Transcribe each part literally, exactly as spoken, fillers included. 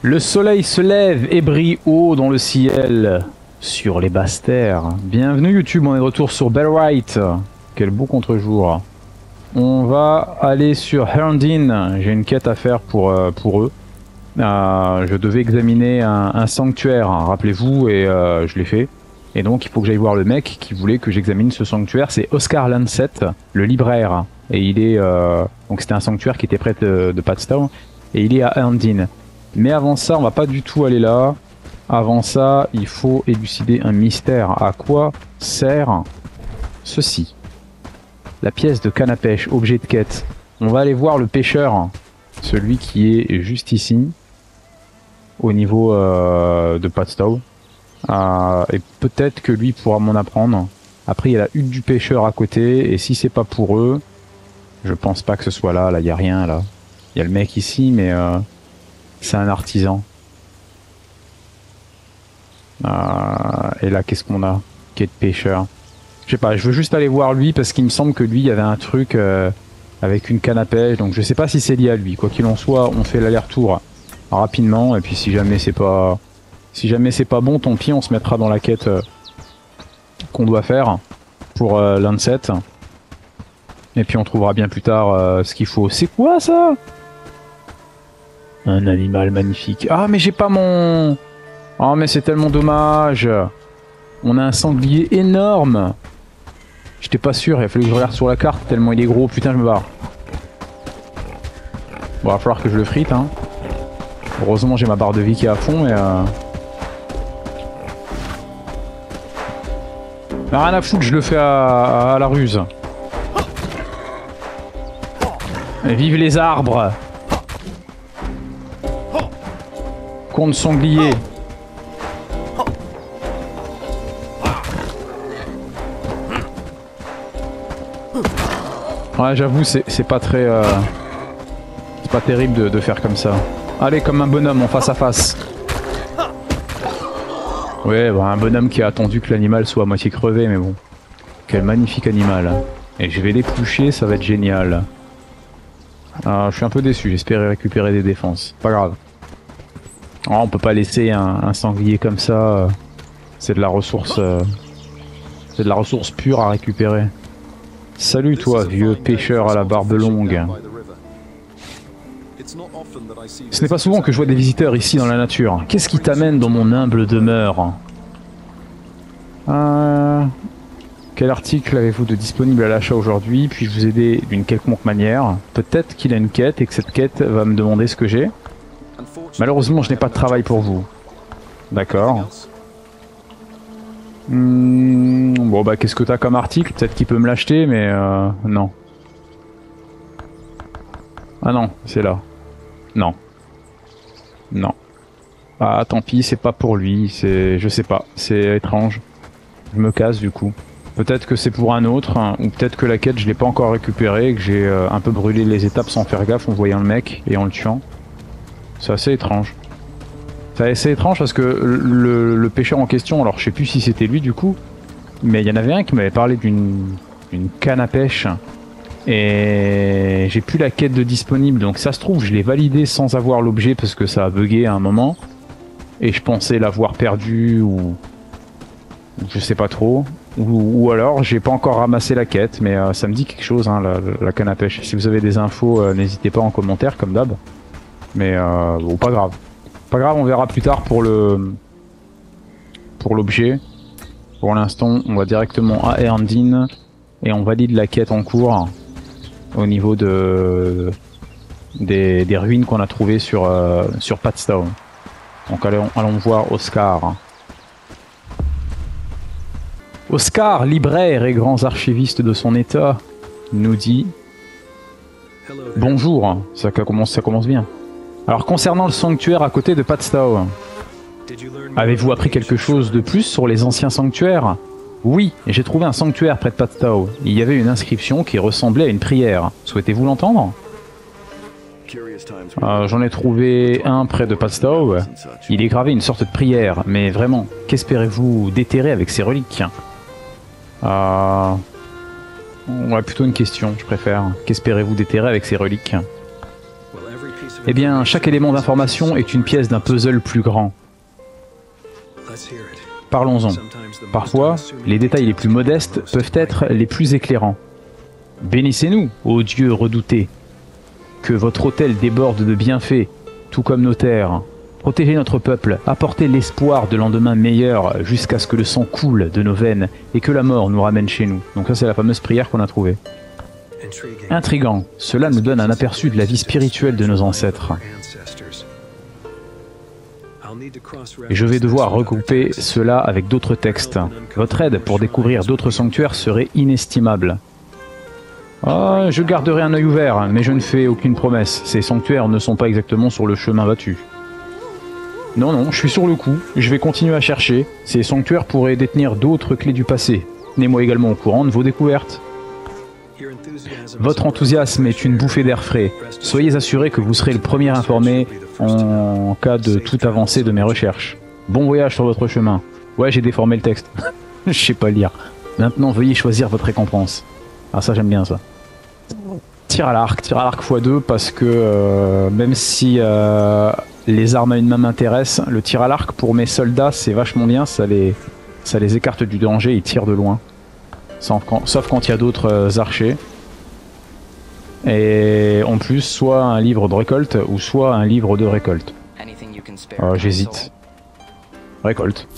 Le soleil se lève et brille haut dans le ciel, sur les basses terres. Bienvenue YouTube, on est de retour sur Bellwright. Quel beau contre-jour. On va aller sur Herndin, j'ai une quête à faire pour, euh, pour eux. Euh, je devais examiner un, un sanctuaire, hein, rappelez-vous, et euh, je l'ai fait. Et donc il faut que j'aille voir le mec qui voulait que j'examine ce sanctuaire, c'est Oscar Lancet, le libraire. Et il est... Euh, donc c'était un sanctuaire qui était près de, de Padstow, et il est à Herndin. Mais avant ça, on va pas du tout aller là. Avant ça, il faut élucider un mystère. À quoi sert ceci? La pièce de canne à pêche, objet de quête. On va aller voir le pêcheur, celui qui est juste ici, au niveau euh, de Padstow. Euh, et peut-être que lui pourra m'en apprendre. Après, il y a la hutte du pêcheur à côté, et si c'est pas pour eux, je pense pas que ce soit là. Là, il y a rien là. Il y a le mec ici, mais euh, c'est un artisan. Euh, et là, qu'est-ce qu'on a? Quai de pêcheur. Je sais pas, je veux juste aller voir lui parce qu'il me semble que lui, il y avait un truc euh, avec une canne à pêche. Donc je sais pas si c'est lié à lui. Quoi qu'il en soit, on fait l'aller-retour rapidement. Et puis si jamais c'est pas, si jamais c'est pas bon, tant pis, on se mettra dans la quête euh, qu'on doit faire pour euh, Lancet. Et puis on trouvera bien plus tard euh, ce qu'il faut. C'est quoi ça? Un animal magnifique. Ah mais j'ai pas mon... Oh mais c'est tellement dommage. On a un sanglier énorme. J'étais pas sûr, il a fallu que je regarde sur la carte tellement il est gros. Putain, je me barre. Bon, va falloir que je le frite, hein. Heureusement j'ai ma barre de vie qui est à fond et euh... Mais rien à foutre, je le fais à, à, à la ruse. Et vive les arbres. Con de sanglier. Ouais, j'avoue, c'est pas très... Euh... C'est pas terrible de, de faire comme ça. Allez, comme un bonhomme en face à face. Ouais, bah, un bonhomme qui a attendu que l'animal soit à moitié crevé, mais bon. Quel magnifique animal. Et je vais l'éplucher, ça va être génial. Ah, je suis un peu déçu, j'espérais récupérer des défenses. Pas grave. Oh, on peut pas laisser un, un sanglier comme ça. C'est de la ressource... Euh... C'est de la ressource pure à récupérer. Salut toi, vieux pêcheur à la barbe longue. Ce n'est pas souvent que je vois des visiteurs ici dans la nature. Qu'est-ce qui t'amène dans mon humble demeure? euh... Quel article avez-vous de disponible à l'achat aujourd'hui? Puis-je vous aider d'une quelconque manière? Peut-être qu'il a une quête et que cette quête va me demander ce que j'ai. Malheureusement, je n'ai pas de travail pour vous. D'accord. Mmh, bon bah qu'est-ce que t'as comme article? Peut-être qu'il peut me l'acheter mais euh, non. Ah non, c'est là. Non. Non. Ah tant pis, c'est pas pour lui, c'est... je sais pas, c'est étrange. Je me casse du coup. Peut-être que c'est pour un autre, hein, ou peut-être que la quête je l'ai pas encore récupérée et que j'ai euh, un peu brûlé les étapes sans faire gaffe en voyant le mec et en le tuant. C'est assez étrange. C'est assez étrange parce que le, le pêcheur en question, alors je sais plus si c'était lui du coup, mais il y en avait un qui m'avait parlé d'une canne à pêche et j'ai plus la quête de disponible, donc ça se trouve je l'ai validé sans avoir l'objet parce que ça a bugué à un moment et je pensais l'avoir perdu ou je sais pas trop, ou, ou alors j'ai pas encore ramassé la quête, mais euh, ça me dit quelque chose hein, la, la canne à pêche. Si vous avez des infos, euh, n'hésitez pas en commentaire comme d'hab, mais euh, bon pas grave. Pas grave, on verra plus tard pour le pour l'objet. Pour l'instant, on va directement à Herndin et on valide la quête en cours au niveau de des, des ruines qu'on a trouvées sur euh, sur Padstow. Donc allons, allons voir Oscar. Oscar, libraire et grand archiviste de son état, nous dit bonjour. Ça commence, ça commence bien. Alors concernant le sanctuaire à côté de Padstow, avez-vous appris quelque chose de plus sur les anciens sanctuaires? Oui, j'ai trouvé un sanctuaire près de Padstow. Il y avait une inscription qui ressemblait à une prière. Souhaitez-vous l'entendre? euh, J'en ai trouvé un près de Padstow. Il est gravé une sorte de prière, mais vraiment, qu'espérez-vous déterrer avec ces reliques? euh... Ouais, plutôt une question, je préfère. Qu'espérez-vous déterrer avec ces reliques? Eh bien, chaque élément d'information est une pièce d'un puzzle plus grand. Parlons-en. Parfois, les détails les plus modestes peuvent être les plus éclairants. Bénissez-nous, ô Dieu redouté. Que votre autel déborde de bienfaits, tout comme nos terres. Protégez notre peuple, apportez l'espoir de lendemain meilleur jusqu'à ce que le sang coule de nos veines et que la mort nous ramène chez nous. Donc ça c'est la fameuse prière qu'on a trouvée. Intriguant, cela nous donne un aperçu de la vie spirituelle de nos ancêtres. Et je vais devoir regrouper cela avec d'autres textes. Votre aide pour découvrir d'autres sanctuaires serait inestimable. Ah, je garderai un œil ouvert, mais je ne fais aucune promesse. Ces sanctuaires ne sont pas exactement sur le chemin battu. Non, non, je suis sur le coup, je vais continuer à chercher. Ces sanctuaires pourraient détenir d'autres clés du passé. Tenez-moi également au courant de vos découvertes. Votre enthousiasme est une bouffée d'air frais. Soyez assurés que vous serez le premier informé en cas de toute avancée de mes recherches. Bon voyage sur votre chemin. Ouais, j'ai déformé le texte. Je sais pas lire. Maintenant, veuillez choisir votre récompense. Ah, ça, j'aime bien ça. Tir à l'arc, tir à l'arc fois deux parce que euh, même si euh, les armes à une main m'intéressent, le tir à l'arc pour mes soldats c'est vachement bien, ça les, ça les écarte du danger, ils tirent de loin. Sauf quand, sauf quand il y a d'autres euh, archers. Et en plus, soit un livre de récolte ou soit un livre de récolte. Euh, J'hésite. Récolte.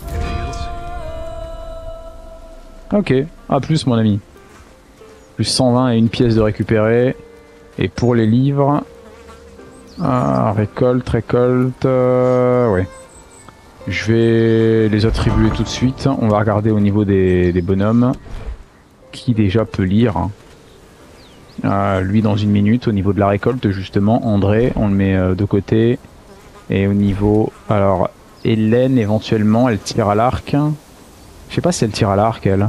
Ok, à plus mon ami. Plus cent vingt et une pièce de récupérer. Et pour les livres... Ah, récolte, récolte... Euh, ouais. Je vais les attribuer tout de suite. On va regarder au niveau des, des bonhommes. Qui déjà peut lire. Euh, lui dans une minute. Au niveau de la récolte justement. André, on le met euh, de côté. Et au niveau... Alors, Hélène éventuellement, elle tire à l'arc. Je sais pas si elle tire à l'arc elle.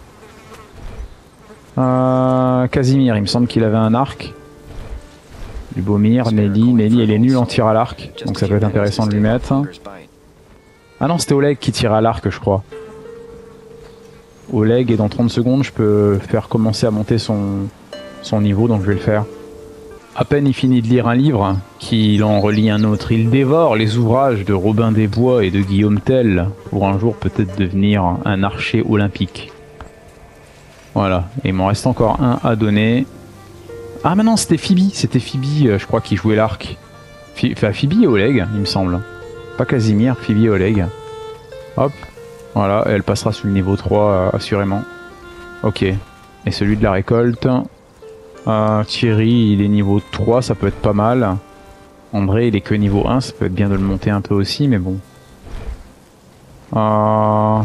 Euh, Casimir, il me semble qu'il avait un arc. Lubomir, Nelly, Nelly elle est nulle en tir à l'arc, donc ça peut être intéressant de lui mettre. Ah non, c'était Oleg qui tirait à l'arc je crois. Oleg, et dans trente secondes je peux faire commencer à monter son, son niveau, donc je vais le faire. À peine il finit de lire un livre, qu'il en relit un autre. Il dévore les ouvrages de Robin des Bois et de Guillaume Tell, pour un jour peut-être devenir un archer olympique. Voilà, et il m'en reste encore un à donner. Ah mais non, c'était Phoebe, c'était Phoebe, euh, je crois, qui jouait l'arc. Enfin, Phoebe et Oleg, il me semble. Pas Casimir, Phoebe et Oleg. Hop, voilà, elle passera sur le niveau trois, euh, assurément. Ok, et celui de la récolte. Euh, Thierry, il est niveau trois, ça peut être pas mal. André, il est que niveau un, ça peut être bien de le monter un peu aussi, mais bon. Euh...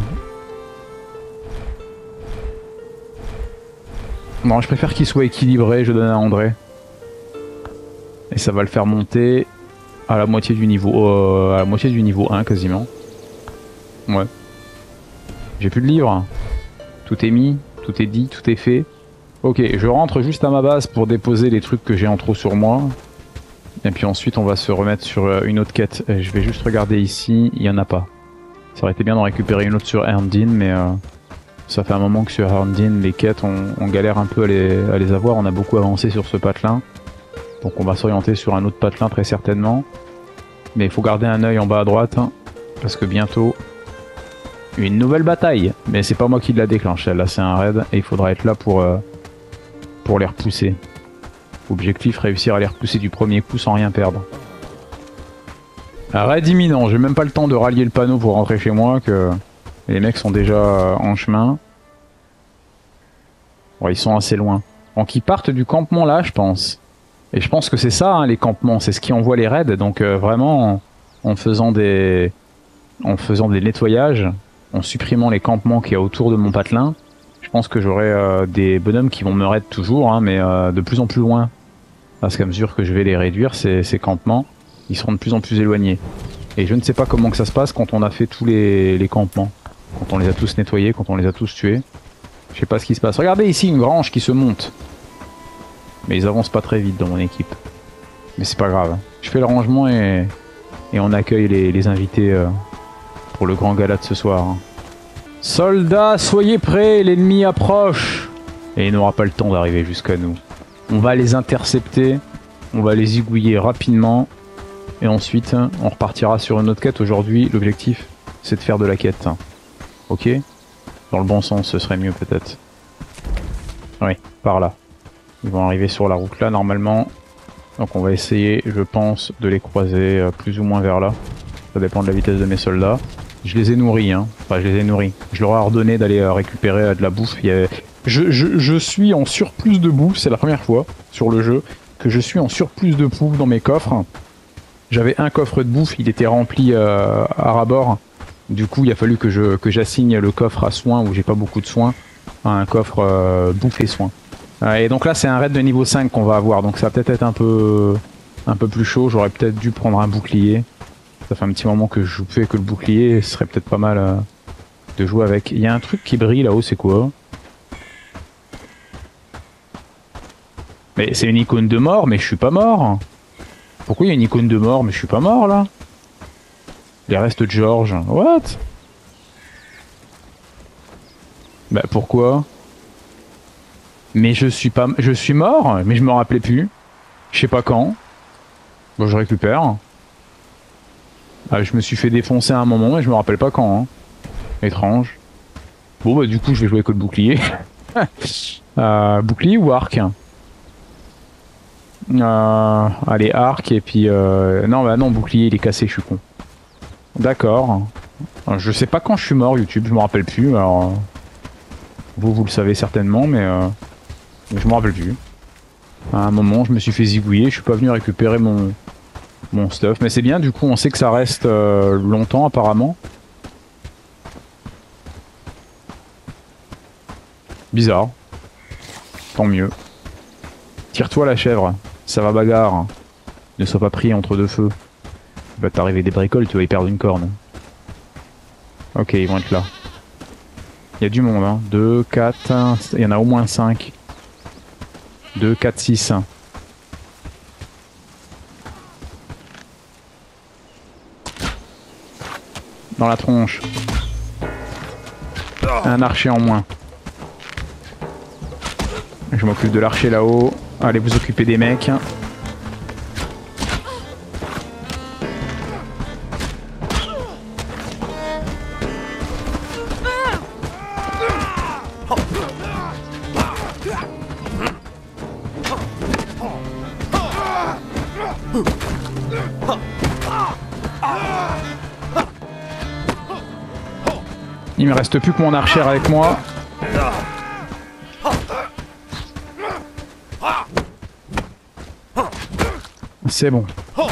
Bon, je préfère qu'il soit équilibré, je donne à André. Et ça va le faire monter à la moitié du niveau, euh, à la moitié du niveau un quasiment. Ouais. J'ai plus de livres. Tout est mis, tout est dit, tout est fait. Ok, je rentre juste à ma base pour déposer les trucs que j'ai en trop sur moi. Et puis ensuite on va se remettre sur une autre quête. Je vais juste regarder ici, il n'y en a pas. Ça aurait été bien d'en récupérer une autre sur Herndin, mais... Euh... Ça fait un moment que sur Herndin, les quêtes, on, on galère un peu à les, à les avoir. On a beaucoup avancé sur ce patelin. Donc on va s'orienter sur un autre patelin très certainement. Mais il faut garder un œil en bas à droite. Hein, parce que bientôt, une nouvelle bataille. Mais c'est pas moi qui la déclenche. Là, c'est un raid. Et il faudra être là pour, euh, pour les repousser. Objectif, réussir à les repousser du premier coup sans rien perdre. Un raid imminent. J'ai même pas le temps de rallier le panneau pour rentrer chez moi. Que... Les mecs sont déjà en chemin. Bon, ils sont assez loin. Donc ils partent du campement là, je pense. Et je pense que c'est ça, hein, les campements. C'est ce qui envoie les raids. Donc euh, vraiment, en, en faisant des, en faisant des nettoyages, en supprimant les campements qu'il y a autour de mon patelin, je pense que j'aurai euh, des bonhommes qui vont me raid toujours, hein, mais euh, de plus en plus loin. Parce qu'à mesure que je vais les réduire, ces, ces campements, ils seront de plus en plus éloignés. Et je ne sais pas comment que ça se passe quand on a fait tous les, les campements. Quand on les a tous nettoyés, quand on les a tous tués. Je sais pas ce qui se passe. Regardez ici une grange qui se monte. Mais ils avancent pas très vite dans mon équipe. Mais c'est pas grave. Je fais le rangement et, et on accueille les, les invités euh, pour le grand gala de ce soir. Hein. Soldats, soyez prêts, l'ennemi approche. Et il n'aura pas le temps d'arriver jusqu'à nous. On va les intercepter. On va les zigouiller rapidement. Et ensuite, on repartira sur une autre quête. Aujourd'hui, l'objectif, c'est de faire de la quête. Ok? Dans le bon sens, ce serait mieux peut-être. Oui, par là. Ils vont arriver sur la route là, normalement. Donc on va essayer, je pense, de les croiser euh, plus ou moins vers là. Ça dépend de la vitesse de mes soldats. Je les ai nourris, hein. Enfin, je les ai nourris. Je leur ai ordonné d'aller euh, récupérer euh, de la bouffe. Il y avait... je, je, je suis en surplus de bouffe. C'est la première fois sur le jeu que je suis en surplus de bouffe dans mes coffres. J'avais un coffre de bouffe, il était rempli euh, à ras-bord. Du coup, il a fallu que je que j'assigne le coffre à soins, où j'ai pas beaucoup de soins, à un coffre euh, bouffe et soins. Euh, et donc là, c'est un raid de niveau cinq qu'on va avoir, donc ça va peut-être être un peu un peu plus chaud. J'aurais peut-être dû prendre un bouclier. Ça fait un petit moment que je fais que le bouclier, ce serait peut-être pas mal euh, de jouer avec. Il y a un truc qui brille là-haut, c'est quoi? Mais c'est une icône de mort, mais je suis pas mort. Pourquoi il y a une icône de mort, mais je suis pas mort là? Les restes de George. What? Bah pourquoi? Mais je suis pas... Je suis mort, mais je me rappelais plus. Je sais pas quand. Bon, je récupère. Ah, je me suis fait défoncer à un moment, mais je me rappelle pas quand. Hein. Étrange. Bon bah du coup je vais jouer que le bouclier. euh, bouclier ou arc? Euh, allez, arc et puis... Euh... Non, bah non, bouclier, il est cassé, je suis con. D'accord. Je sais pas quand je suis mort, YouTube, je me rappelle plus. Alors, vous, vous le savez certainement, mais euh, je me rappelle plus. À un moment, je me suis fait zigouiller, je suis pas venu récupérer mon, mon stuff. Mais c'est bien, du coup, on sait que ça reste euh, longtemps, apparemment. Bizarre. Tant mieux. Tire-toi la chèvre, ça va bagarre. Ne sois pas pris entre deux feux. Il va t'arriver des bricoles, tu vas y perdre une corne. Ok, ils vont être là. Il y a du monde, hein. deux, quatre, il y en a au moins cinq. deux, quatre, six. Dans la tronche. Un archer en moins. Je m'occupe de l'archer là-haut. Allez vous occuper des mecs. Il me reste plus que mon archer avec moi. C'est bon.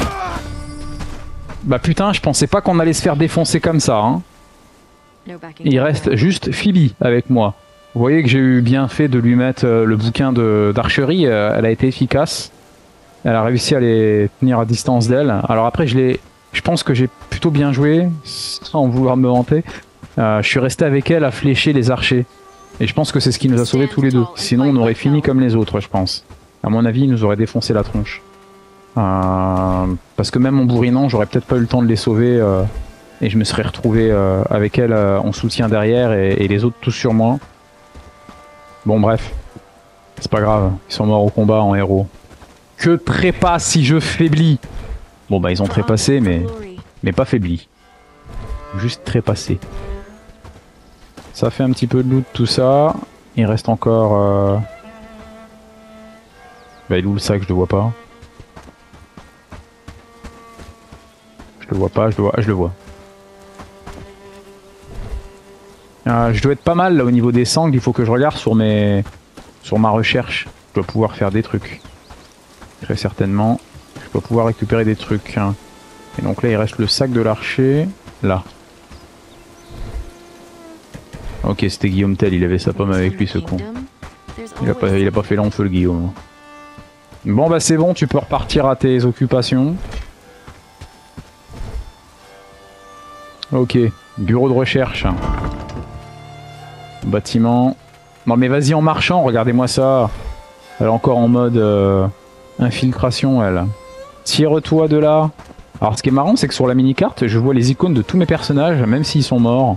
Bah putain, je pensais pas qu'on allait se faire défoncer comme ça. Hein. Il reste juste Phoebe avec moi. Vous voyez que j'ai eu bien fait de lui mettre euh, le bouquin d'archerie. Euh, elle a été efficace. Elle a réussi à les tenir à distance d'elle. Alors après, je l'ai, je pense que j'ai plutôt bien joué, sans vouloir me vanter. Euh, je suis resté avec elle à flécher les archers. Et je pense que c'est ce qui nous a sauvés tous les deux. Sinon, on aurait fini comme les autres, je pense. À mon avis, ils nous auraient défoncé la tronche. Euh, parce que même en bourrinant, j'aurais peut-être pas eu le temps de les sauver. Euh, et je me serais retrouvé euh, avec elle euh, en soutien derrière et, et les autres tous sur moi. Bon, bref. C'est pas grave. Ils sont morts au combat en héros. Que trépasse si je faiblis. Bon, bah, ils ont trépassé, mais, mais pas faibli. Juste trépassé. Ça fait un petit peu de loot tout ça. Il reste encore... Euh... Bah il est où le sac? Je le vois pas. Je le vois pas, je le vois. Ah, je le vois. Euh, je dois être pas mal là au niveau des sangles. Il faut que je regarde sur mes... sur ma recherche. Je dois pouvoir faire des trucs. Très certainement. Je dois pouvoir récupérer des trucs. Et donc là il reste le sac de l'archer. Là. Ok, c'était Guillaume Tell, il avait sa pomme avec lui, ce con. Il a pas, il a pas fait long feu, le Guillaume. Bon bah c'est bon, tu peux repartir à tes occupations. Ok, bureau de recherche. Bâtiment. Non mais vas-y en marchant, regardez-moi ça. Elle est encore en mode euh, infiltration, elle. Tire-toi de là. Alors ce qui est marrant, c'est que sur la mini-carte, je vois les icônes de tous mes personnages, même s'ils sont morts.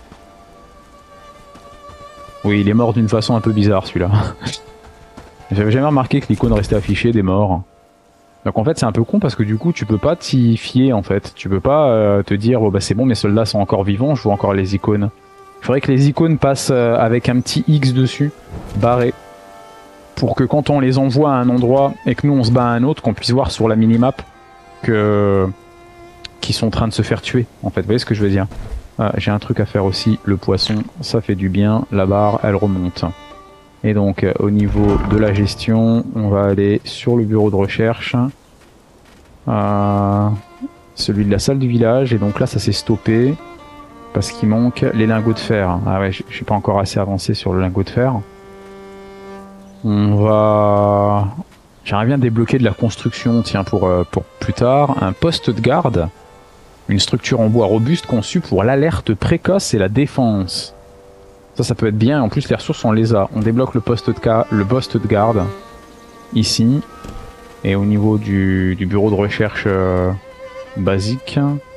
Oui, il est mort d'une façon un peu bizarre, celui-là. J'avais jamais remarqué que l'icône restait affichée des morts. Donc en fait c'est un peu con parce que du coup tu peux pas t'y fier en fait. Tu peux pas euh, te dire bon bah c'est bon mes soldats sont encore vivants, je vois encore les icônes. Il faudrait que les icônes passent euh, avec un petit X dessus, barré. Pour que quand on les envoie à un endroit et que nous on se bat à un autre, qu'on puisse voir sur la minimap que qu'ils sont en train de se faire tuer en fait. Vous voyez ce que je veux dire? Ah, j'ai un truc à faire aussi, le poisson, ça fait du bien, la barre elle remonte. Et donc au niveau de la gestion, on va aller sur le bureau de recherche. Euh, celui de la salle du village, et donc là ça s'est stoppé. Parce qu'il manque les lingots de fer. Ah ouais, je suis pas encore assez avancé sur le lingot de fer. On va... J'aimerais bien débloquer de la construction, tiens, pour, euh, pour plus tard. Un poste de garde. Une structure en bois robuste conçue pour l'alerte précoce et la défense. Ça, ça peut être bien. En plus, les ressources, on les a. On débloque le poste de, ca... le poste de garde. Ici. Et au niveau du, du bureau de recherche euh, basique.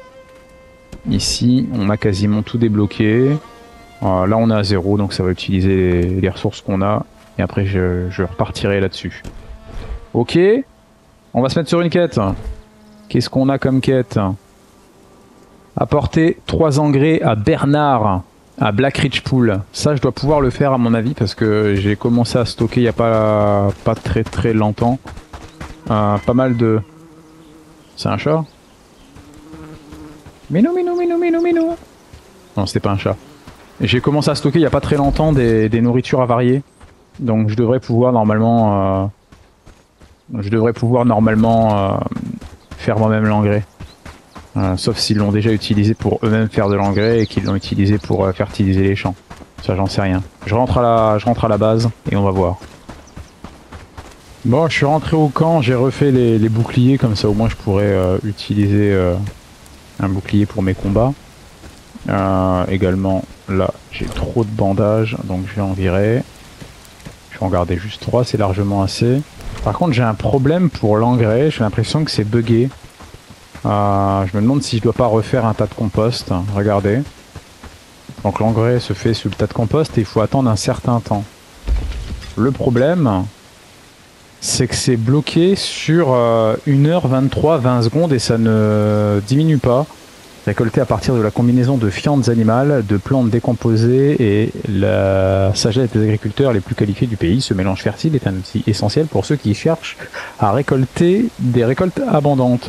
Ici, on a quasiment tout débloqué. Euh, là, on est à zéro, donc ça va utiliser les, les ressources qu'on a. Et après, je, je repartirai là-dessus. Ok. On va se mettre sur une quête. Qu'est-ce qu'on a comme quête? Apporter trois engrais à Bernard, à Black Ridge Pool. Ça, je dois pouvoir le faire à mon avis, parce que j'ai commencé à stocker il n'y a pas, pas très très longtemps. Euh, pas mal de... C'est un chat? Minou, minou, minou, minou, minou. Non, c'était pas un chat. J'ai commencé à stocker il n'y a pas très longtemps des, des nourritures avariées. Donc je devrais pouvoir normalement... Euh, je devrais pouvoir normalement euh, faire moi-même l'engrais. Euh, sauf s'ils l'ont déjà utilisé pour eux-mêmes faire de l'engrais et qu'ils l'ont utilisé pour euh, fertiliser les champs. Ça, j'en sais rien. Je rentre, à la, je rentre à la base et on va voir. Bon, je suis rentré au camp, j'ai refait les, les boucliers, comme ça au moins je pourrais euh, utiliser euh, un bouclier pour mes combats. Euh, également, là, j'ai trop de bandages, donc je vais en virer. Je vais en garder juste trois, c'est largement assez. Par contre, j'ai un problème pour l'engrais, j'ai l'impression que c'est buggé. Euh, je me demande si je dois pas refaire un tas de compost. Regardez. Donc l'engrais se fait sur le tas de compost et il faut attendre un certain temps. Le problème, c'est que c'est bloqué sur euh, une heure vingt-trois, vingt secondes et ça ne diminue pas. Récolté à partir de la combinaison de fientes animales, de plantes décomposées et la sagesse des agriculteurs les plus qualifiés du pays. Ce mélange fertile est un outil essentiel pour ceux qui cherchent à récolter des récoltes abondantes.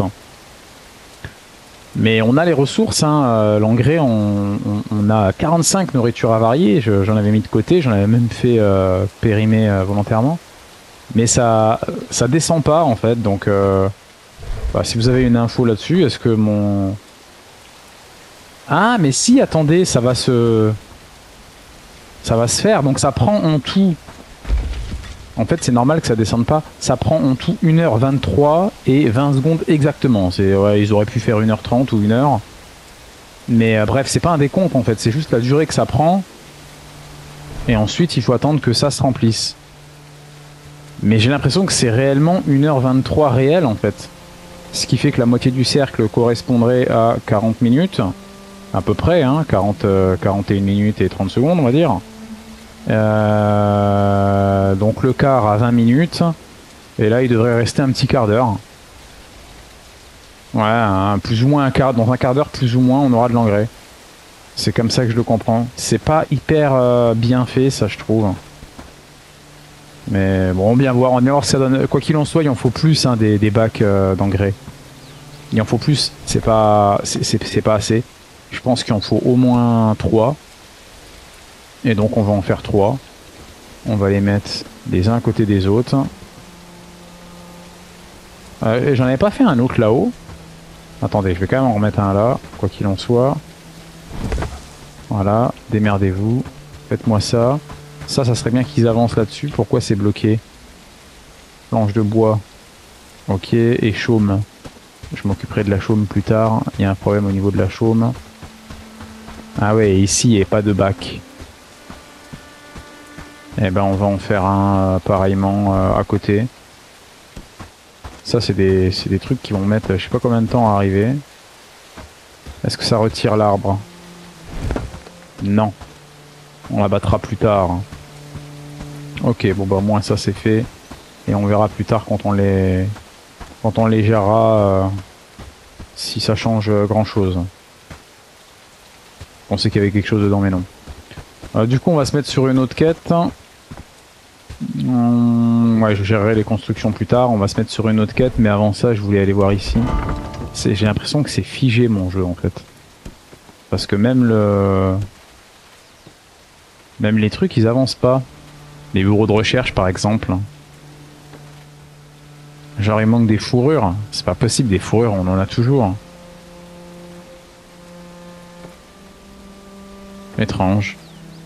Mais on a les ressources, hein. euh, l'engrais, on, on, on a quarante-cinq nourritures avariées, j'en avais mis de côté, j'en avais même fait euh, périmer euh, volontairement. Mais ça ça descend pas en fait, donc euh, bah, si vous avez une info là-dessus, est-ce que mon... Ah mais si, attendez, ça va se... Ça va se faire, donc ça prend en tout... En fait, c'est normal que ça descende pas. Ça prend en tout une heure vingt-trois et vingt secondes exactement. Ouais, ils auraient pu faire une heure trente ou une heure. Mais euh, bref, c'est pas un décompte en fait. C'est juste la durée que ça prend. Et ensuite, il faut attendre que ça se remplisse. Mais j'ai l'impression que c'est réellement une heure vingt-trois réel en fait. Ce qui fait que la moitié du cercle correspondrait à quarante minutes. À peu près, hein. quarante, euh, quarante et une minutes et trente secondes, on va dire. Euh, donc le quart à vingt minutes. Et là il devrait rester un petit quart d'heure. Ouais, un, plus ou moins un quart. Dans un quart d'heure plus ou moins on aura de l'engrais. C'est comme ça que je le comprends. C'est pas hyper euh, bien fait ça je trouve. Mais bon, on va bien voir. On va bien voir si ça donne. Quoi qu'il en soit, il en faut plus hein, des, des bacs euh, d'engrais. Il en faut plus. C'est pas, c'est pas assez. Je pense qu'il en faut au moins trois. Et donc on va en faire trois. On va les mettre les uns à côté des autres. Euh, J'en avais pas fait un autre là-haut. Attendez, je vais quand même en remettre un là, quoi qu'il en soit. Voilà, démerdez-vous. Faites-moi ça. Ça, ça serait bien qu'ils avancent là-dessus. Pourquoi c'est bloqué? Planche de bois. Ok, et chaume. Je m'occuperai de la chaume plus tard. Il y a un problème au niveau de la chaume. Ah ouais, ici, il n'y a pas de bac. Eh ben on va en faire un euh, pareillement euh, à côté. Ça c'est des, des trucs qui vont mettre je sais pas combien de temps à arriver. Est-ce que ça retire l'arbre? Non. On l'abattra plus tard. Ok, bon bah au moins ça c'est fait. Et on verra plus tard quand on les Quand on les gérera, euh, si ça change grand chose. On sait qu'il y avait quelque chose dedans, mais non. Euh, du coup, on va se mettre sur une autre quête. Hum, ouais, je gérerai les constructions plus tard. On va se mettre sur une autre quête, mais avant ça, je voulais aller voir ici. J'ai l'impression que c'est figé mon jeu en fait. Parce que même le... Même les trucs, ils avancent pas. Les bureaux de recherche, par exemple. Genre, il manque des fourrures. C'est pas possible, des fourrures, on en a toujours. Étrange.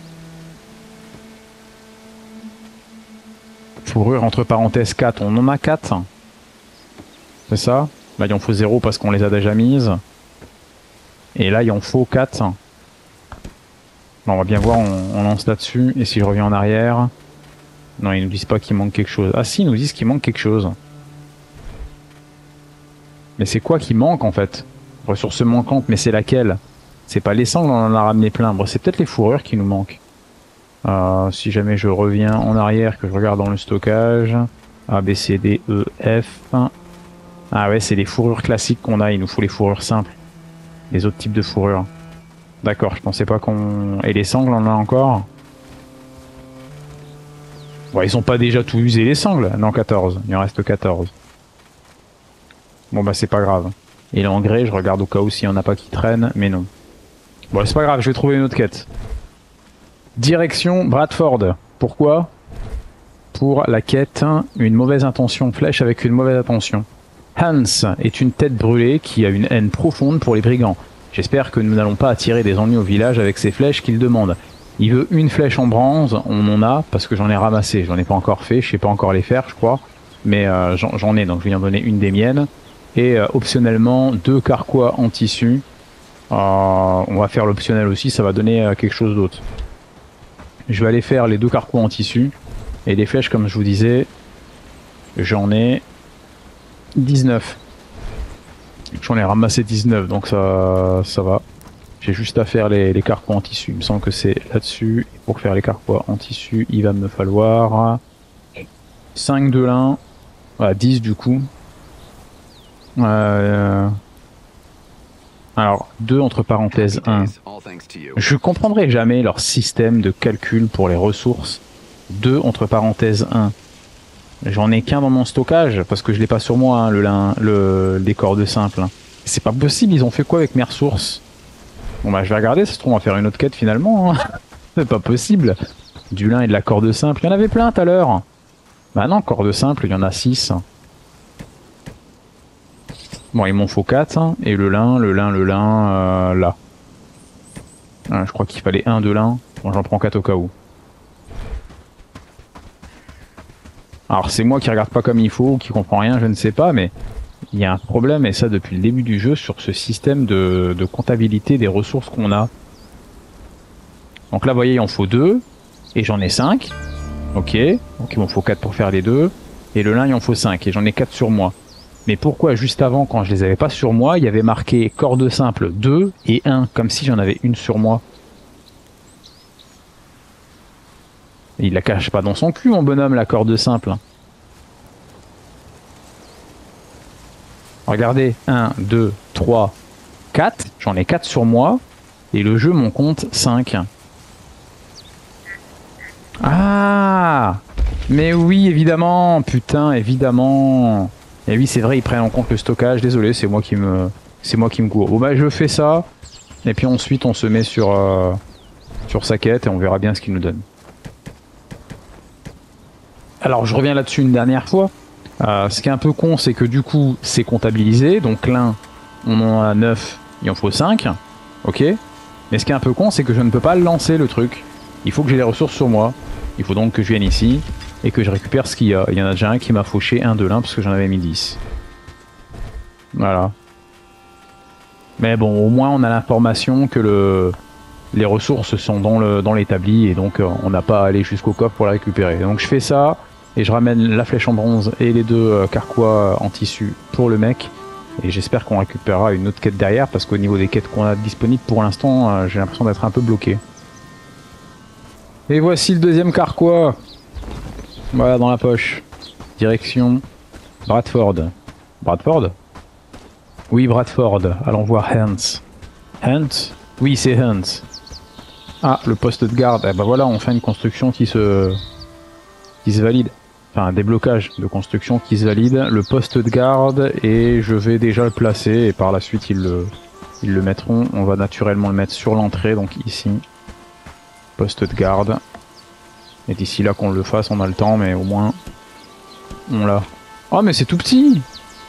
Fourrure entre parenthèses quatre. On en a quatre. C'est ça? Là, il en faut zéro parce qu'on les a déjà mises. Et là, il en faut quatre. Bon, on va bien voir, on, on lance là-dessus. Et si je reviens en arrière... Non, ils nous disent pas qu'il manque quelque chose. Ah si, ils nous disent qu'il manque quelque chose. Mais c'est quoi qui manque en fait? Ressources manquantes, mais c'est laquelle? C'est pas les sangles, on en a ramené plein. Bon, c'est peut-être les fourrures qui nous manquent. Euh, si jamais je reviens en arrière, que je regarde dans le stockage. A, B, C, D, E, F. Ah ouais, c'est les fourrures classiques qu'on a, il nous faut les fourrures simples. Les autres types de fourrures. D'accord, je pensais pas qu'on... Et les sangles, on en a encore? Bon, ils ont pas déjà tout usé les sangles? Non, quatorze. Il en reste quatorze. Bon bah c'est pas grave. Et l'engrais, je regarde au cas où s'il y en a pas qui traînent, mais non. Bon, c'est pas grave, je vais trouver une autre quête. Direction Bradford. Pourquoi? Pour la quête, une mauvaise intention, flèche avec une mauvaise intention. Hans est une tête brûlée qui a une haine profonde pour les brigands. J'espère que nous n'allons pas attirer des ennuis au village avec ces flèches qu'il demande. Il veut une flèche en bronze, on en a, parce que j'en ai ramassé. J'en ai pas encore fait, je sais pas encore les faire, je crois. Mais euh, j'en ai, donc je vais en donner une des miennes. Et euh, optionnellement, deux carquois en tissu. Euh, on va faire l'optionnel aussi, ça va donner euh, quelque chose d'autre. Je vais aller faire les deux carquois en tissu. Et les flèches, comme je vous disais, j'en ai dix-neuf. J'en ai ramassé dix-neuf, donc ça, ça va. J'ai juste à faire les, les carquois en tissu. Il me semble que c'est là-dessus. Et pour faire les carquois en tissu, il va me falloir cinq de lin. Voilà, dix du coup. Euh... Alors, deux entre parenthèses un. Je comprendrai jamais leur système de calcul pour les ressources. deux entre parenthèses un. J'en ai qu'un dans mon stockage, parce que je l'ai pas sur moi, hein, le lin, le, le décor de simple. C'est pas possible, ils ont fait quoi avec mes ressources? Bon bah je vais regarder, ça se trouve on va faire une autre quête finalement. Hein. C'est pas possible. Du lin et de la corde simple, il y en avait plein tout à l'heure. Bah non, corde simple, il y en a six. Bon, il m'en faut quatre, hein, et le lin, le lin, le lin, euh, là. Ah, je crois qu'il fallait un de lin, bon j'en prends quatre au cas où. Alors c'est moi qui regarde pas comme il faut, qui comprend rien, je ne sais pas, mais il y a un problème, et ça depuis le début du jeu, sur ce système de, de comptabilité des ressources qu'on a. Donc là, vous voyez, il en faut deux, et j'en ai cinq. Ok, donc il m'en faut quatre pour faire les deux. Et le lin, il en faut cinq, et j'en ai quatre sur moi. Mais pourquoi, juste avant, quand je les avais pas sur moi, il y avait marqué corde simple deux et un, comme si j'en avais une sur moi? Et il la cache pas dans son cul, mon bonhomme, la corde simple. Regardez, un, deux, trois, quatre. J'en ai quatre sur moi. Et le jeu m'en compte cinq. Ah! Mais oui, évidemment! Putain, évidemment! Et oui, c'est vrai, ils prennent en compte le stockage. Désolé, c'est moi qui me... C'est moi qui me cours. Bon bah, je fais ça. Et puis ensuite, on se met sur... Euh, sur sa quête et on verra bien ce qu'il nous donne. Alors, je reviens là-dessus une dernière fois. Euh, ce qui est un peu con, c'est que du coup, c'est comptabilisé. Donc l'un, on en a neuf, il en faut cinq. Ok. Mais ce qui est un peu con, c'est que je ne peux pas lancer le truc. Il faut que j'ai les ressources sur moi. Il faut donc que je vienne ici et que je récupère ce qu'il y a. Il y en a déjà un qui m'a fauché un de l'un parce que j'en avais mis dix. Voilà. Mais bon, au moins on a l'information que le... les ressources sont dans le dans l'établi et donc on n'a pas à aller jusqu'au coffre pour la récupérer. Donc je fais ça. Et je ramène la flèche en bronze et les deux euh, carquois en tissu pour le mec. Et j'espère qu'on récupérera une autre quête derrière, parce qu'au niveau des quêtes qu'on a disponibles pour l'instant, euh, j'ai l'impression d'être un peu bloqué. Et voici le deuxième carquois. Voilà, dans la poche. Direction Bradford. Bradford? Oui, Bradford. Allons voir Hunt. Hunt? Oui, c'est Hunt. Ah, le poste de garde. Eh ben voilà, on fait une construction qui se... qui se valide. Enfin, un déblocage de construction qui se valide. Le poste de garde, et je vais déjà le placer, et par la suite, ils le, ils le mettront. On va naturellement le mettre sur l'entrée, donc ici. Poste de garde. Et d'ici là qu'on le fasse, on a le temps, mais au moins, on l'a. Oh, mais c'est tout petit!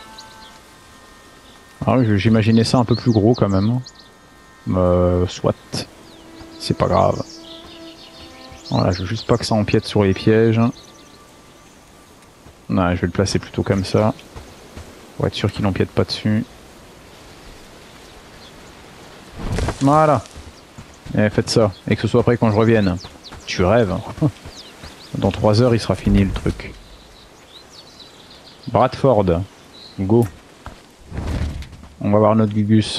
Ah oui, j'imaginais ça un peu plus gros quand même. Euh, soit. C'est pas grave. Voilà, je veux juste pas que ça empiète sur les pièges. Non, je vais le placer plutôt comme ça. Pour être sûr qu'il n'empiète pas dessus. Voilà. Et faites ça. Et que ce soit prêt quand je revienne. Tu rêves. Dans trois heures, il sera fini le truc. Bradford. Go. On va voir notre Gugus.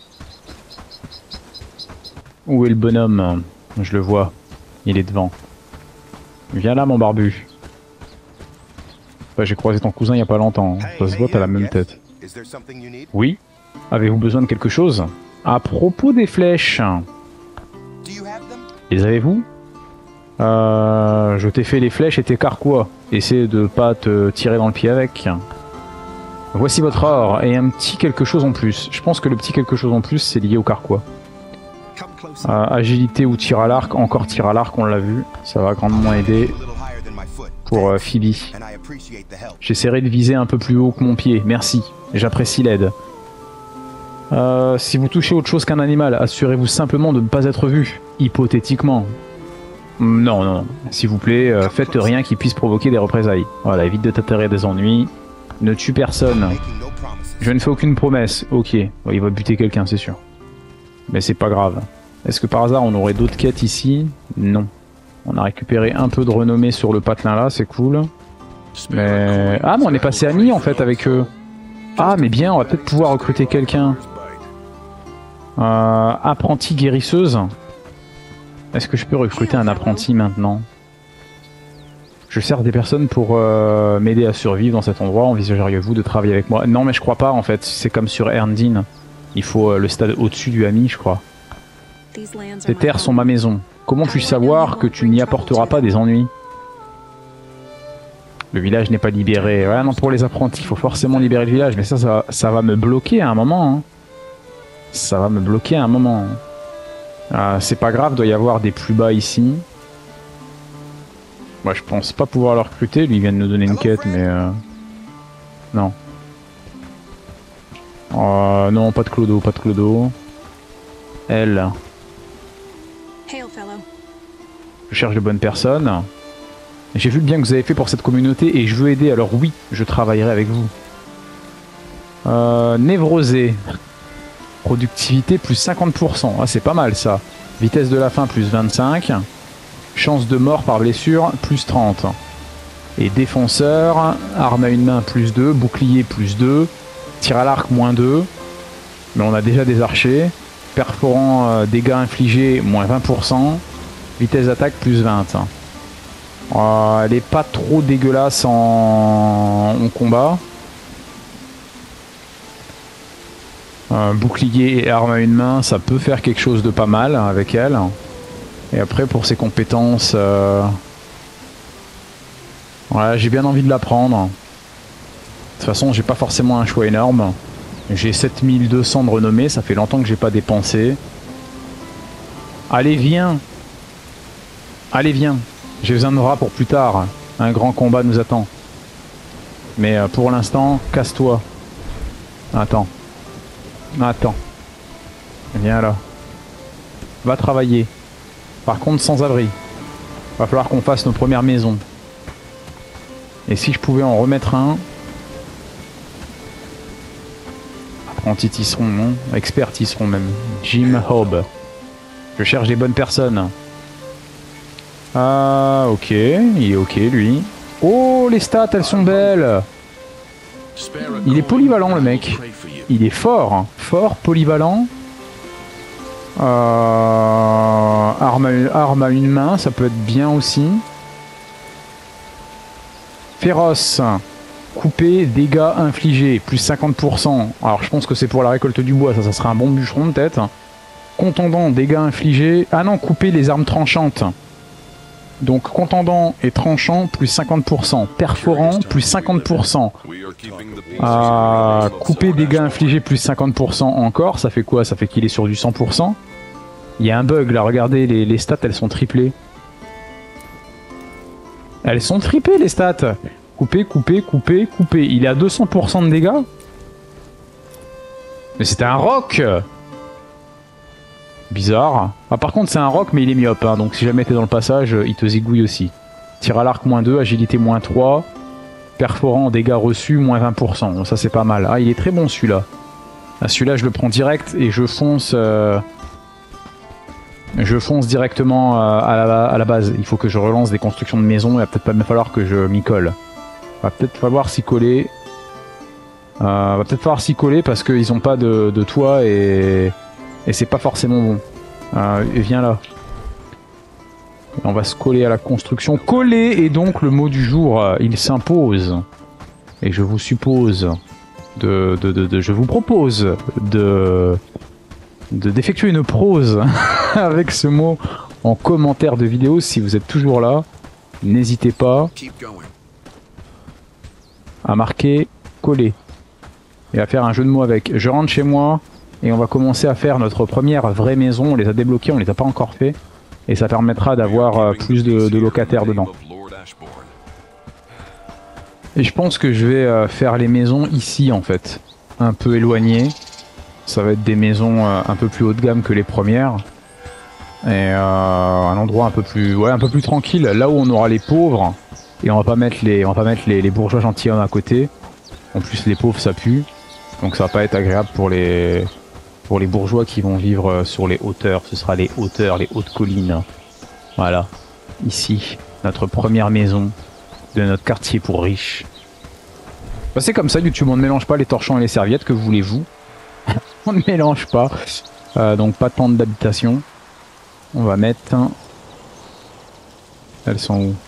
Où est le bonhomme? Je le vois. Il est devant. Viens là, mon barbu. Bah, j'ai croisé ton cousin il y a pas longtemps. Ça se voit, t'as la même tête. Oui? Avez-vous besoin de quelque chose? À propos des flèches. Les avez-vous? Euh... Je t'ai fait les flèches et tes carquois. Essaie de pas te tirer dans le pied avec. Voici votre or et un petit quelque chose en plus. Je pense que le petit quelque chose en plus c'est lié au carquois. Euh, agilité ou tir à l'arc, encore tir à l'arc, on l'a vu. Ça va grandement aider pour euh, Phoebe. J'essaierai de viser un peu plus haut que mon pied, merci. J'apprécie l'aide. Euh, si vous touchez autre chose qu'un animal, assurez-vous simplement de ne pas être vu, hypothétiquement. Non, non, s'il vous plaît, euh, faites rien qui puisse provoquer des représailles. Voilà, évite de t'atterrir des ennuis. Ne tue personne. Je ne fais aucune promesse. Ok, bon, il va buter quelqu'un, c'est sûr. Mais c'est pas grave. Est-ce que par hasard on aurait d'autres quêtes ici? Non. On a récupéré un peu de renommée sur le patelin là, c'est cool. Mais... Ah mais on est passé amis en fait avec eux. Ah mais bien, on va peut-être pouvoir recruter quelqu'un. Euh, apprenti guérisseuse. Est-ce que je peux recruter un apprenti maintenant? Je sers des personnes pour euh, m'aider à survivre dans cet endroit. Envisageriez-vous de travailler avec moi? Non mais je crois pas en fait. C'est comme sur Erndine. Il faut euh, le stade au-dessus du ami, je crois. Ces terres sont ma maison. Comment puis-je savoir que tu n'y apporteras pas des ennuis? Le village n'est pas libéré. Ouais, non, pour les apprentis, il faut forcément libérer le village. Mais ça, ça, ça va me bloquer à un moment. Hein. Ça va me bloquer à un moment. Euh, c'est pas grave, doit y avoir des plus bas ici. Moi, je pense pas pouvoir le recruter. Lui, il vient de nous donner une quête, mais... Euh... Non. Euh, non, pas de Clodo, pas de Clodo. Elle. Je cherche de bonnes personnes. J'ai vu le bien que vous avez fait pour cette communauté et je veux aider, alors oui, je travaillerai avec vous. Euh, névrosé. Productivité plus cinquante pour cent. Ah, c'est pas mal ça. Vitesse de la faim plus vingt-cinq. Chance de mort par blessure plus trente. Et défenseur, arme à une main plus deux, bouclier plus deux, tir à l'arc moins deux. Mais on a déjà des archers. Perforant euh, dégâts infligés moins vingt pour cent. Vitesse d'attaque plus vingt. Euh, elle est pas trop dégueulasse en, en combat. Euh, bouclier et arme à une main, ça peut faire quelque chose de pas mal avec elle. Et après pour ses compétences, euh... voilà, j'ai bien envie de la prendre. De toute façon, j'ai pas forcément un choix énorme. J'ai sept mille deux cents de renommée, ça fait longtemps que j'ai pas dépensé. Allez, viens. Allez, viens. J'ai besoin de bras pour plus tard. Un grand combat nous attend. Mais euh, pour l'instant, casse-toi. Attends. Attends. Viens là. Va travailler. Par contre, sans abri. Va falloir qu'on fasse nos premières maisons. Et si je pouvais en remettre un... Apprenti tisseron, non? Expert tisseron même. Jim Hobb. Je cherche des bonnes personnes. Ah, ok. Il est ok, lui. Oh, les stats, elles sont belles. Il est polyvalent, le mec. Il est fort. Hein. Fort, polyvalent. Euh, arme, à, arme à une main, ça peut être bien aussi. Féroce. Couper dégâts infligés, plus cinquante pour cent. Alors je pense que c'est pour la récolte du bois, ça, ça serait un bon bûcheron peut-être. Contendant, dégâts infligés. Ah non, couper les armes tranchantes. Donc contendant et tranchant, plus cinquante pour cent. Perforant, plus cinquante pour cent. Ah, couper dégâts infligés, plus cinquante pour cent encore. Ça fait quoi? Ça fait qu'il est sur du cent pour cent. Il y a un bug là, regardez, les, les stats elles sont triplées. Elles sont triplées les stats. Couper, couper, couper, couper. Il est à deux cents pour cent de dégâts. Mais c'était un roc. Bizarre. Ah, par contre c'est un roc mais il est myope, hein, donc si jamais t'es dans le passage, il te zigouille aussi. Tir à l'arc moins deux, agilité moins trois. Perforant, dégâts reçus, moins vingt pour cent. Donc ça c'est pas mal. Ah il est très bon celui-là. Ah, celui-là je le prends direct et je fonce... Euh... Je fonce directement euh, à, la, à la base. Il faut que je relance des constructions de maisons, il va peut-être pas me falloir que je m'y colle. Va peut-être falloir s'y coller. Euh, va peut-être falloir s'y coller parce qu'ils ont pas de, de toit et... Et c'est pas forcément bon. Euh, viens là. Et on va se coller à la construction. Coller est donc le mot du jour. Il s'impose. Et je vous suppose de, de, de, de... Je vous propose de... de d'effectuer une prose avec ce mot en commentaire de vidéo. Si vous êtes toujours là, n'hésitez pas à marquer coller. Et à faire un jeu de mots avec. Je rentre chez moi. Et on va commencer à faire notre première vraie maison. On les a débloqués, on les a pas encore fait. Et ça permettra d'avoir euh, plus de, de locataires dedans. Et je pense que je vais euh, faire les maisons ici en fait. Un peu éloignées. Ça va être des maisons euh, un peu plus haut de gamme que les premières. Et euh, un endroit un peu plus ouais, un peu plus tranquille. Là où on aura les pauvres. Et on va pas mettre les, on va pas mettre les, les bourgeois gentilshommes à côté. En plus les pauvres ça pue. Donc ça va pas être agréable pour les... Pour les bourgeois qui vont vivre sur les hauteurs, ce sera les hauteurs, les hautes collines. Voilà, ici, notre première maison de notre quartier pour riches. Bah, c'est comme ça, YouTube, on ne mélange pas les torchons et les serviettes, que voulez-vous? On ne mélange pas. Euh, donc pas de tente d'habitation. On va mettre... Elles sont où?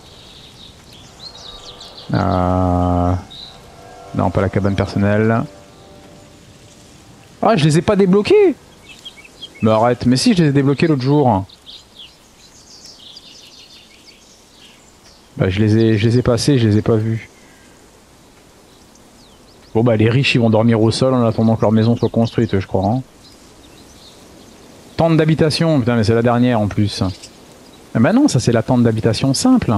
euh... Non, pas la cabane personnelle. Ah, je les ai pas débloqués. Mais arrête, mais si, je les ai débloqués l'autre jour. Bah, je les ai, je les ai passés, je les ai pas vus. Bon bah, les riches, ils vont dormir au sol en attendant que leur maison soit construite, je crois. Hein. Tente d'habitation, putain, mais c'est la dernière en plus. Ah bah non, ça c'est la tente d'habitation simple.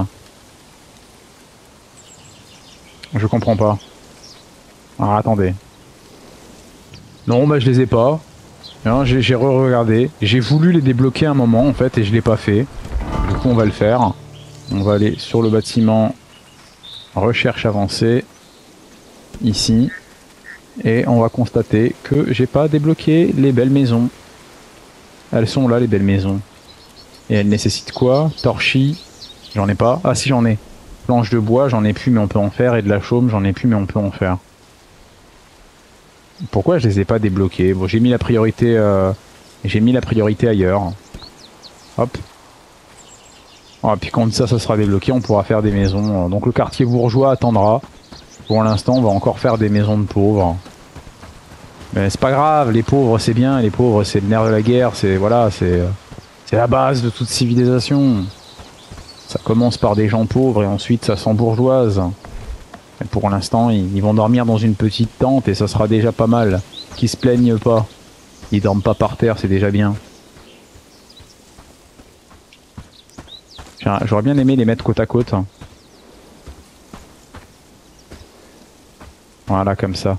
Je comprends pas. Alors attendez. Non, bah je les ai pas. J'ai re-regardé. J'ai voulu les débloquer un moment en fait et je l'ai pas fait. Du coup on va le faire. On va aller sur le bâtiment recherche avancée. Ici. Et on va constater que j'ai pas débloqué les belles maisons. Elles sont là les belles maisons. Et elles nécessitent quoi? Torchis. J'en ai pas. Ah si j'en ai. Planche de bois j'en ai plus mais on peut en faire. Et de la chaume j'en ai plus mais on peut en faire. Pourquoi je les ai pas débloqués? Bon, j'ai mis la priorité, euh, j'ai mis la priorité ailleurs. Hop. Oh, puis quand ça, ça sera débloqué, on pourra faire des maisons. Donc le quartier bourgeois attendra. Pour l'instant, on va encore faire des maisons de pauvres. Mais c'est pas grave, les pauvres c'est bien, les pauvres c'est le nerf de la guerre, c'est voilà, c'est c'est la base de toute civilisation. Ça commence par des gens pauvres et ensuite ça s'embourgeoise. Et pour l'instant, ils vont dormir dans une petite tente et ça sera déjà pas mal. Qu'ils se plaignent pas. Ils dorment pas par terre, c'est déjà bien. J'aurais bien aimé les mettre côte à côte. Voilà, comme ça.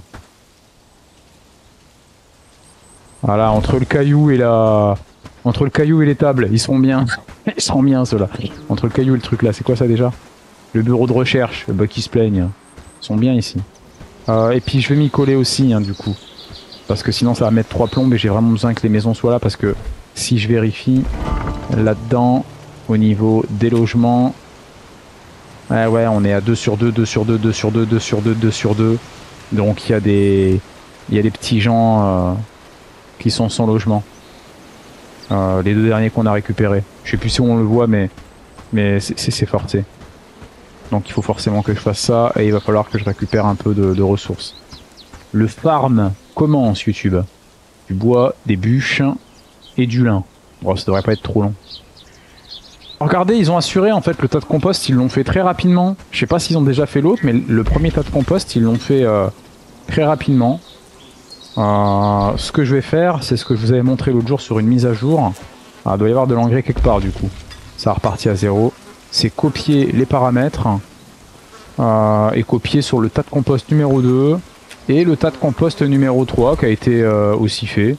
Voilà, entre le caillou et la... Entre le caillou et les tables, ils sont bien. Ils seront bien, ceux-là. Entre le caillou et le truc là, c'est quoi ça déjà? Le bureau de recherche, bah qui se plaignent. Ils sont bien ici. Euh, et puis je vais m'y coller aussi, hein, du coup. Parce que sinon ça va mettre trois plombes et j'ai vraiment besoin que les maisons soient là. Parce que si je vérifie, là-dedans, au niveau des logements... Ouais, ouais, on est à deux sur deux, deux sur deux, deux sur deux, deux sur deux, deux sur deux. Donc il y a des... Il y a des petits gens euh, qui sont sans logement. Euh, les deux derniers qu'on a récupérés. Je sais plus si on le voit, mais, mais c'est forcé. Donc il faut forcément que je fasse ça et il va falloir que je récupère un peu de, de ressources. Le farm commence YouTube. Du bois, des bûches et du lin. Bon, ça devrait pas être trop long. Regardez, ils ont assuré en fait le tas de compost, ils l'ont fait très rapidement. Je sais pas s'ils ont déjà fait l'autre, mais le premier tas de compost, ils l'ont fait euh, très rapidement. Euh, ce que je vais faire, c'est ce que je vous avais montré l'autre jour sur une mise à jour. Ah, il doit y avoir de l'engrais quelque part du coup. Ça a reparti à zéro. C'est copier les paramètres euh, et copier sur le tas de compost numéro deux et le tas de compost numéro trois qui a été euh, aussi fait.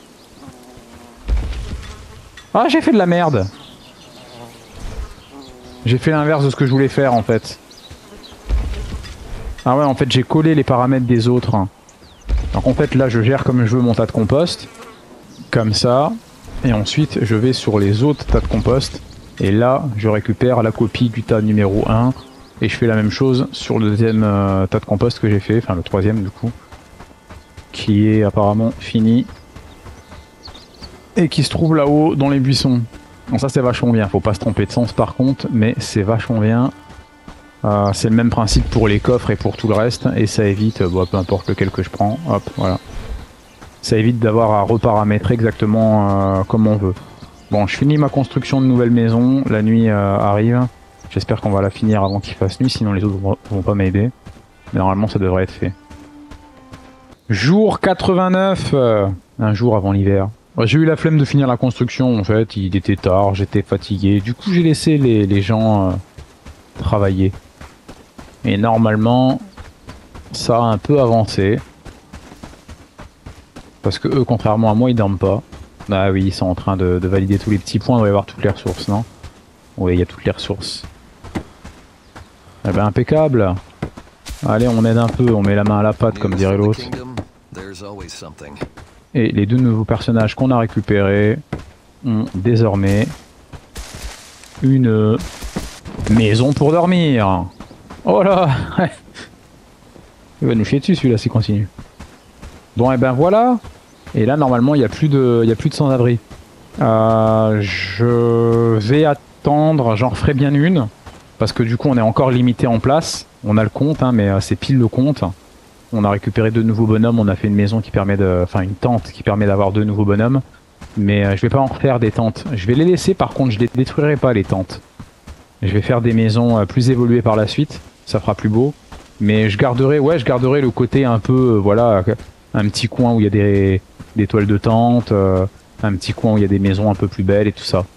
Ah, j'ai fait de la merde. J'ai fait l'inverse de ce que je voulais faire en fait. Ah ouais, en fait j'ai collé les paramètres des autres. Donc en fait là je gère comme je veux mon tas de compost. Comme ça. Et ensuite je vais sur les autres tas de compost. Et là je récupère la copie du tas numéro un. Et je fais la même chose sur le deuxième euh, tas de compost que j'ai fait. Enfin le troisième du coup. Qui est apparemment fini. Et qui se trouve là-haut dans les buissons. Bon, ça c'est vachement bien, faut pas se tromper de sens par contre, mais c'est vachement bien. Euh, c'est le même principe pour les coffres et pour tout le reste, et ça évite, bon, peu importe lequel que je prends, hop, voilà. Ça évite d'avoir à reparamétrer exactement euh, comme on veut. Bon, je finis ma construction de nouvelle maison, la nuit euh, arrive. J'espère qu'on va la finir avant qu'il fasse nuit, sinon les autres vont, vont pas m'aider. Mais normalement ça devrait être fait. Jour quatre-vingt-neuf, euh, un jour avant l'hiver. J'ai eu la flemme de finir la construction en fait, il était tard, j'étais fatigué, du coup j'ai laissé les, les gens euh, travailler. Et normalement, ça a un peu avancé. Parce que eux, contrairement à moi, ils dorment pas. Bah oui, ils sont en train de, de valider tous les petits points, il doit y avoir toutes les ressources, non? Oui, il y a toutes les ressources. Eh ben impeccable. Allez, on aide un peu, on met la main à la pâte comme dirait l'autre. Et les deux nouveaux personnages qu'on a récupérés ont désormais une maison pour dormir. Oh là. Il va nous chier dessus celui-là s'il continue. Bon et ben voilà. Et là normalement il n'y a plus de, il y a plus de sans-abri. Euh, je vais attendre, j'en referai bien une. Parce que du coup on est encore limité en place. On a le compte hein, mais c'est pile le compte. On a récupéré deux nouveaux bonhommes, on a fait une maison qui permet de... Enfin une tente qui permet d'avoir deux nouveaux bonhommes. Mais euh, je vais pas en refaire des tentes. Je vais les laisser par contre, je les détruirai pas les tentes. Je vais faire des maisons euh, plus évoluées par la suite. Ça fera plus beau. Mais je garderai, ouais je garderai le côté un peu, euh, voilà, un petit coin où il y a des, des toiles de tente. Euh, un petit coin où il y a des maisons un peu plus belles et tout ça.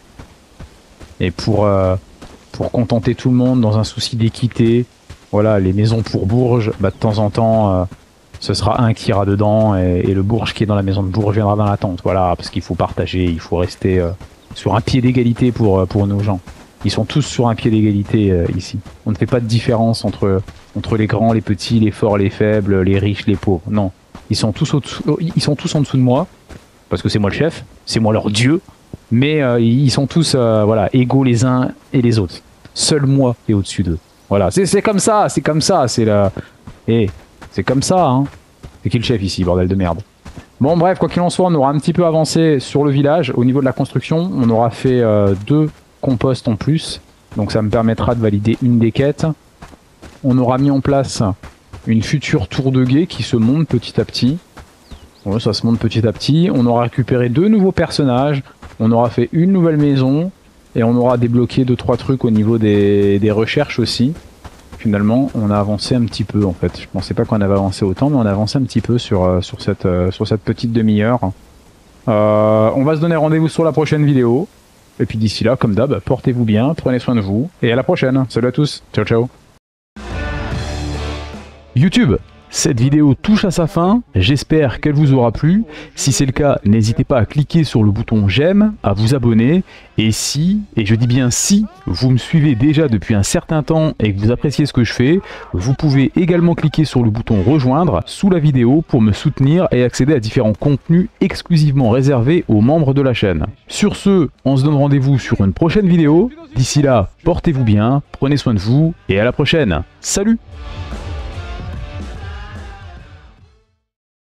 Et pour, euh, pour contenter tout le monde dans un souci d'équité... Voilà, les maisons pour Bourges, bah, de temps en temps, euh, ce sera un qui ira dedans et, et le Bourge qui est dans la maison de Bourges viendra dans la tente. Voilà, parce qu'il faut partager, il faut rester euh, sur un pied d'égalité pour, pour nos gens. Ils sont tous sur un pied d'égalité euh, ici. On ne fait pas de différence entre, entre les grands, les petits, les forts, les faibles, les riches, les pauvres. Non, ils sont tous, au ils sont tous en dessous de moi, parce que c'est moi le chef, c'est moi leur dieu, mais euh, ils sont tous euh, voilà, égaux les uns et les autres. Seul moi est au-dessus d'eux. Voilà, c'est comme ça, c'est comme ça, c'est la... Eh, c'est comme ça, hein. C'est qui le chef ici, bordel de merde. Bon, bref, quoi qu'il en soit, on aura un petit peu avancé sur le village. Au niveau de la construction, on aura fait euh, deux composts en plus. Donc ça me permettra de valider une des quêtes. On aura mis en place une future tour de guet qui se monte petit à petit. Ouais, ça se monte petit à petit. On aura récupéré deux nouveaux personnages. On aura fait une nouvelle maison. Et on aura débloqué deux trois trucs au niveau des, des recherches aussi. Finalement, on a avancé un petit peu en fait. Je pensais pas qu'on avait avancé autant, mais on a avancé un petit peu sur, sur, cette, sur cette petite demi-heure. Euh, on va se donner rendez-vous sur la prochaine vidéo. Et puis d'ici là, comme d'hab, portez-vous bien, prenez soin de vous. Et à la prochaine. Salut à tous. Ciao ciao. YouTube. Cette vidéo touche à sa fin, j'espère qu'elle vous aura plu. Si c'est le cas, n'hésitez pas à cliquer sur le bouton j'aime, à vous abonner. Et si, et je dis bien si, vous me suivez déjà depuis un certain temps et que vous appréciez ce que je fais, vous pouvez également cliquer sur le bouton rejoindre sous la vidéo pour me soutenir et accéder à différents contenus exclusivement réservés aux membres de la chaîne. Sur ce, on se donne rendez-vous sur une prochaine vidéo. D'ici là, portez-vous bien, prenez soin de vous et à la prochaine. Salut!